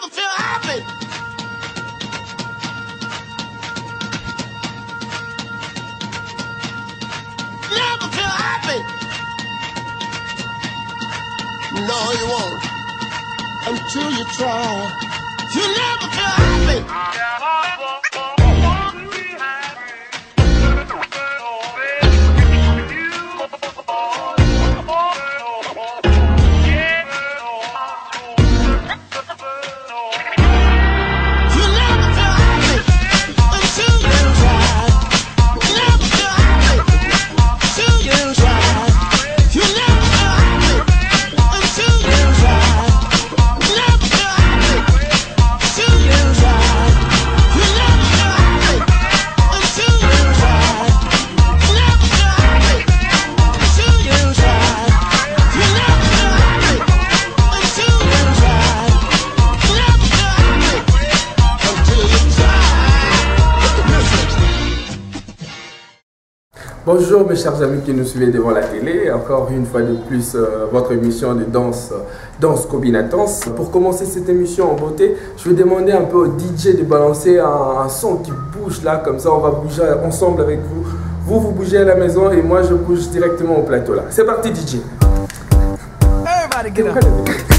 never feel happy. Never feel happy. No, you won't. Until you try. You never feel happy. Bonjour mes chers amis qui nous suivez devant la télé, encore une fois de plus votre émission de danse Combinatance. Pour commencer cette émission en beauté, je vais demander un peu au DJ de balancer un son qui bouge là, comme ça on va bouger ensemble avec vous. Vous bougez à la maison et moi je bouge directement au plateau là. C'est parti DJ. Everybody get up.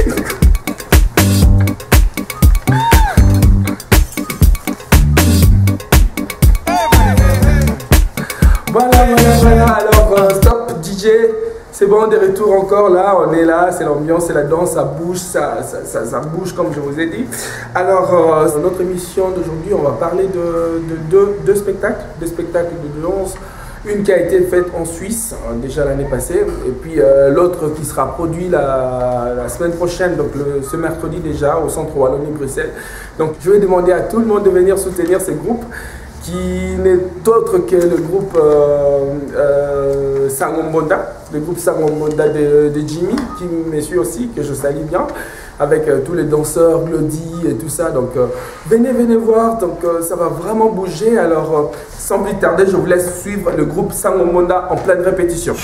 Voilà, alors stop DJ, c'est bon, des retours encore là, on est là, c'est l'ambiance, c'est la danse, ça bouge, ça bouge comme je vous ai dit. Alors, dans notre émission d'aujourd'hui, on va parler de deux spectacles, de danse. Une qui a été faite en Suisse, déjà l'année passée, et puis l'autre qui sera produit la semaine prochaine, donc ce mercredi déjà, au Centre Wallonie-Bruxelles. Donc je vais demander à tout le monde de venir soutenir ces groupes, qui n'est autre que le groupe Sangombonda, le groupe Sangombonda de Jimmy, qui me suit aussi, que je salue bien, avec tous les danseurs, Glody et tout ça. Donc venez voir, donc ça va vraiment bouger. Alors sans plus tarder, je vous laisse suivre le groupe Sangombonda en pleine répétition.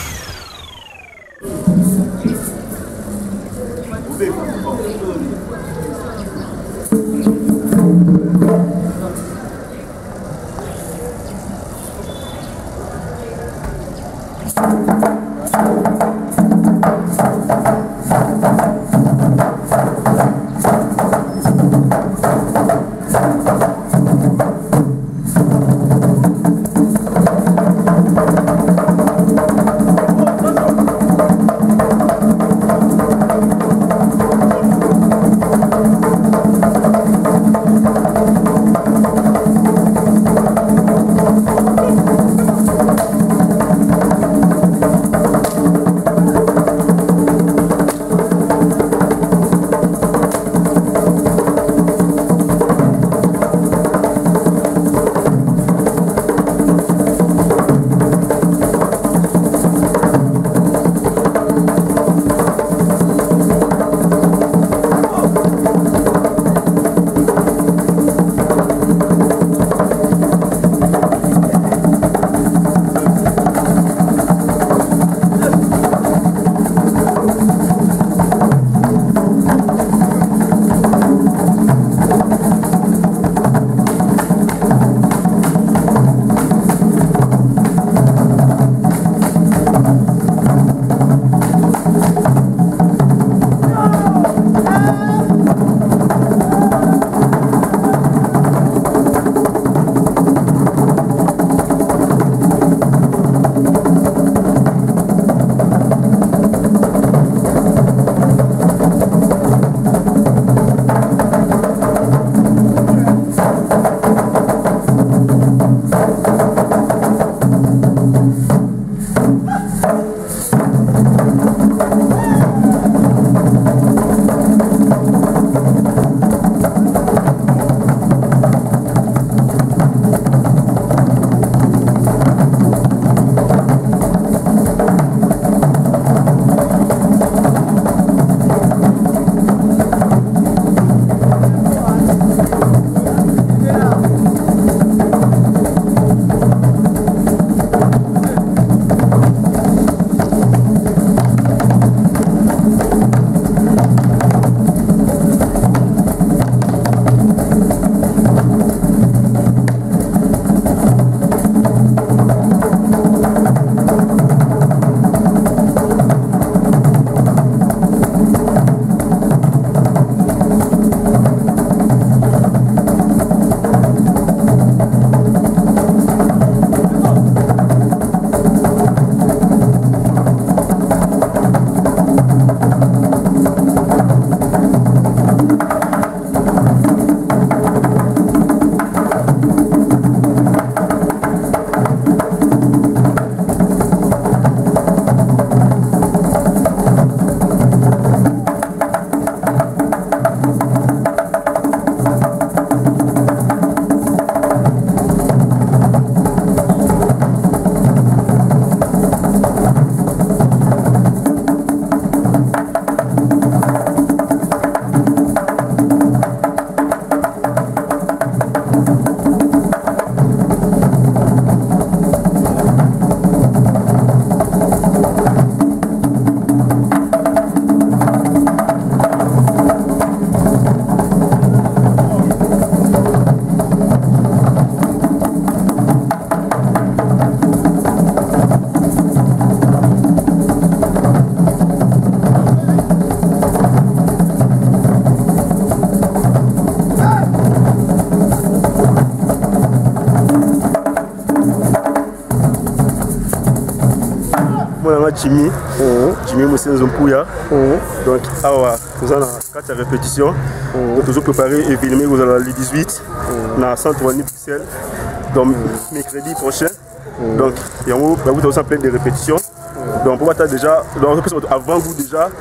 Jimmy. Jimmy Moussé Zompouya. Donc, nous avons 4 répétitions. Donc, nous avons préparé et filmé le 18 dans le centre de Bruxelles. Donc, mercredi prochain. Donc, il y a plein de répétitions. Donc, pour déjà, avant vous déjà,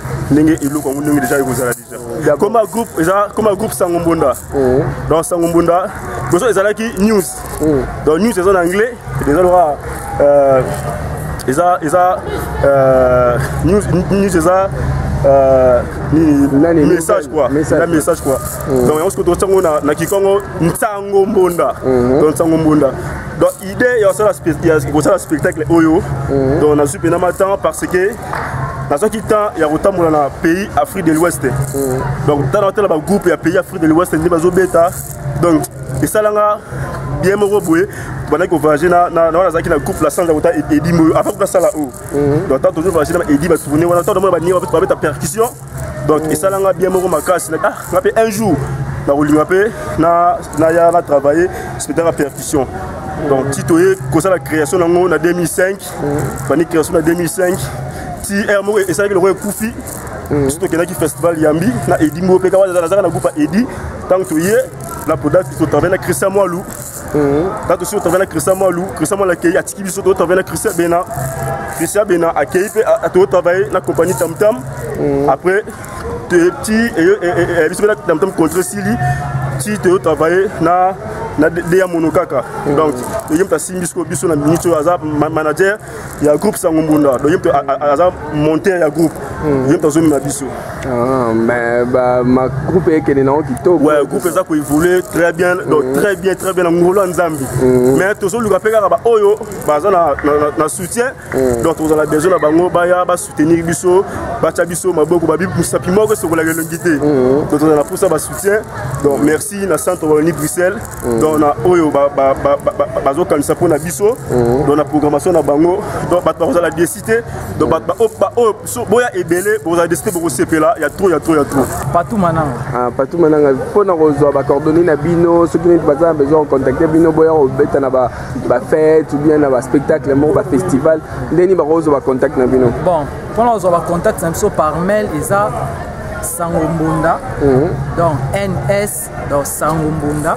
déjà. Comme un groupe Sangombonda. Dans Sangombonda, vous avez news. Donc, news c'est en anglais. News message quoi. Message quoi. Donc, on se retrouve dans Kikongo Nsangombonda. Donc, Sangombonda. Donc l'idée il y a un spectacle Oyo. Donc on a super temps parce que dans ce qui temps il y a autant dans le pays Afrique de l'Ouest. Donc dans le groupe il y a pays Afrique de l'Ouest ni bazo beta. Donc et ça là bien me rebouer pendant qu'on va agir dans la groupe la sans autant Eddie avant que ça là haut. Donc tant toujours va agir dans Eddie va tourner on attend de moi va mettre percussion. Donc et ça là bien me remarquer un jour na travailler spectacle à percussion. Donc Tito comme ça la création en 2005 la création en 2005 ti RMO et ça que le Koufi surtout qu'il y a qui festival Yambi na Edi mo pe ka na groupe Edi tant que hier la product qui travaille na Christian Moalou tant que sur travaille na Christian Moalou l'accueil à Tiki biso travaille na Christian Bena accueil à travailler na compagnie Tam Tam après petit et biso na Tam Tam contre Sili ti te travailler na Dea Monokaka. Donc, il y a un ministre manager, il y a un groupe Sangombonda. Donc, il y a un monteur, un groupe. Il y a un biso. Mais ma groupe est qui ouais, le groupe est évolué très bien, donc très bien en Zambie. Mais toujours le rappel Oyo, na soutien. Donc, on a besoin de bango baya, soutenir biso, bacha biso, maboko babi musapimo que sur la guité. Donc, on a pour ça soutien. Donc, merci na centre de Bruxelles. On a Oyo bazo comme ça pour na biso dans la programmation na bango donc on a décidé donc boya ebele vous avez décidé pour CP là il y a trop Patou mananga pour na rezo ba coordonner na bino ceux qui ont besoin de contacter bino boya obeta na ba fête ou bien na ba spectacle mo ba festival ndeni ba rezo ba contact na bino bon pour na rezo ba contact na biso par mail eza Sangombonda donc NS donc Sangombonda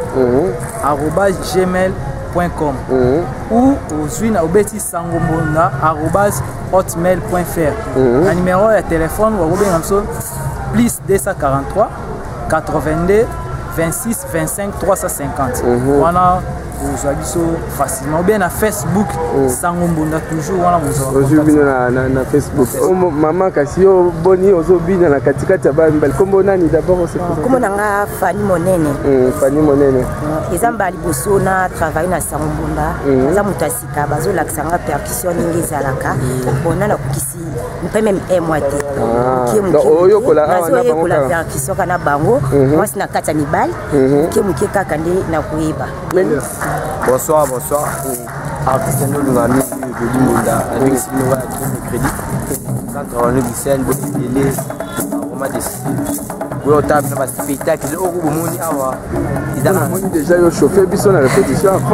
@gmail.com ou aujourd'hui na obeti Sangombonda @hotmail.fr un numéro de téléphone ou bien plus 243 82 26 25 350 voilà vous avez facilement ou bien na Facebook Sangombonda toujours voilà vous na Facebook maman Kasio boni ozobina na katikati ya bambel kombo nani d'abord c'est comment nanga Fanny Monene ezamba liboso na travail na Sangombonda za mutasika bazo laksanga percussion ningi zalaka bona na kukisi mpe même moite oyo kola na percussion kana bango moi sina kata mibali ke kaka ndi na kuiba. Bonsoir. Artiste nous avons mis le Limunda avec Sinova qui crédit. Quand on est Bruxelles, on est Roma des. Vous avez un spectacle, il a déjà chauffé biso na répétition avant.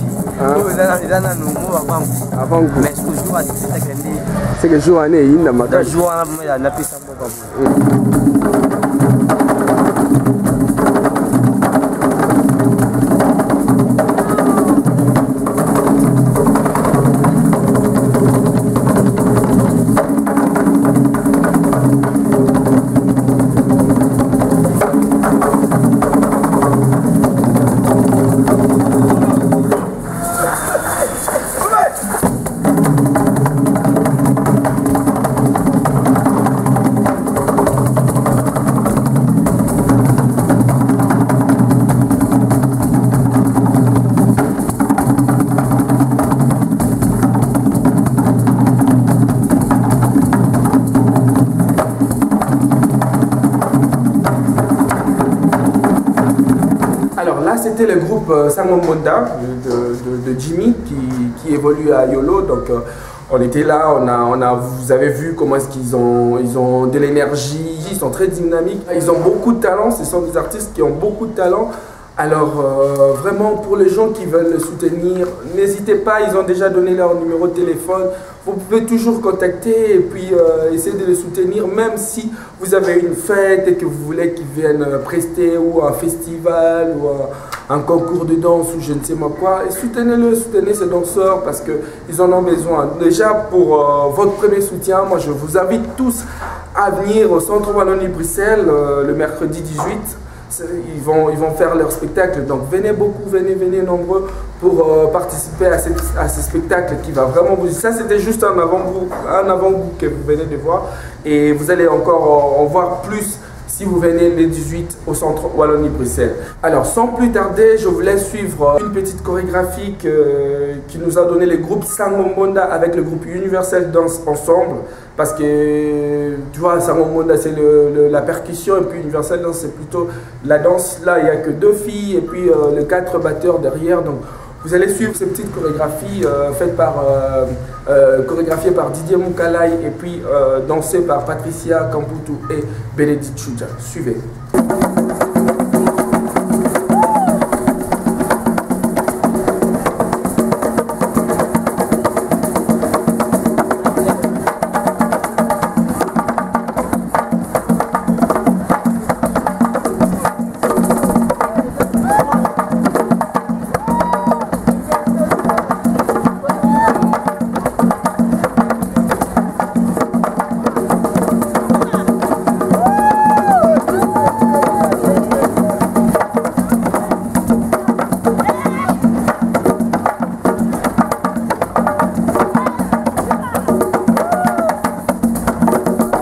Avant vous. Mais toujours à spectacle. C'est que jour année il n'a pas. Jour année il n'a pas ça. C'était le groupe Sangombonda de Jimmy qui évolue à Yolo. Donc on était là, vous avez vu comment est-ce qu'ils ont de l'énergie, ils sont très dynamiques, ils ont beaucoup de talent, ce sont des artistes qui ont beaucoup de talent. Alors, vraiment, pour les gens qui veulent le soutenir, n'hésitez pas, ils ont déjà donné leur numéro de téléphone. Vous pouvez toujours contacter et puis essayer de les soutenir, même si vous avez une fête et que vous voulez qu'ils viennent prester ou un festival ou un concours de danse ou je ne sais moi quoi. Et soutenez-le, soutenez ces danseurs parce qu'ils en ont besoin. Déjà, pour votre premier soutien, moi je vous invite tous à venir au Centre Wallonie-Bruxelles le mercredi 18. Ils vont faire leur spectacle, donc venez beaucoup, venez nombreux pour participer à ce spectacle qui va vraiment vous... Ça c'était juste un avant-goût que vous venez de voir et vous allez encore en voir plus si vous venez le 18 au Centre Wallonie-Bruxelles. Alors sans plus tarder, je vous laisse suivre une petite chorégraphie qui nous a donné le groupe Sangombonda avec le groupe Universel Dance ensemble. Parce que tu vois, Sangombonda c'est la percussion et puis Universel Dance c'est plutôt la danse. Là il n'y a que 2 filles et puis les 4 batteurs derrière. Donc vous allez suivre ces petites chorégraphies chorégraphiées par Didier Moukalai et puis dansées par Patricia Kamputu et Bénédicte Chouja. Suivez.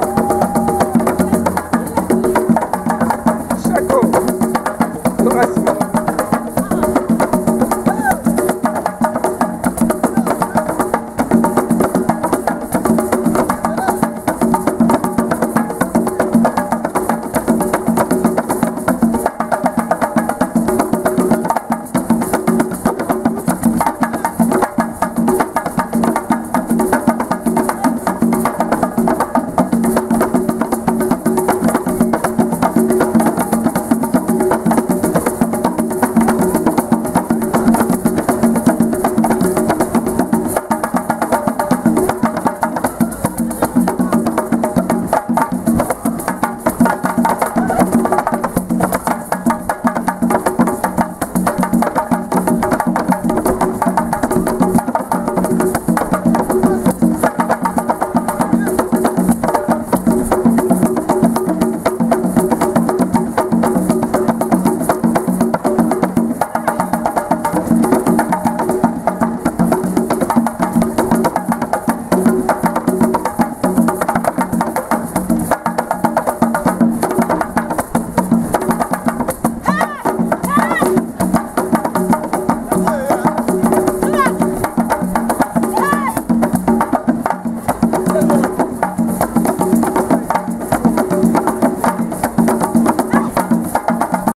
Gracias.